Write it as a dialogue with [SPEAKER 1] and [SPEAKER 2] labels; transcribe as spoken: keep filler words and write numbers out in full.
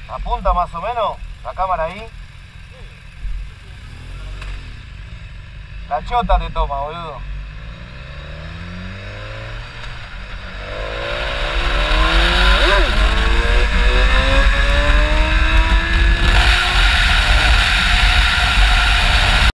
[SPEAKER 1] ¿Apunta más o menos la cámara ahí? La chota te toma, boludo.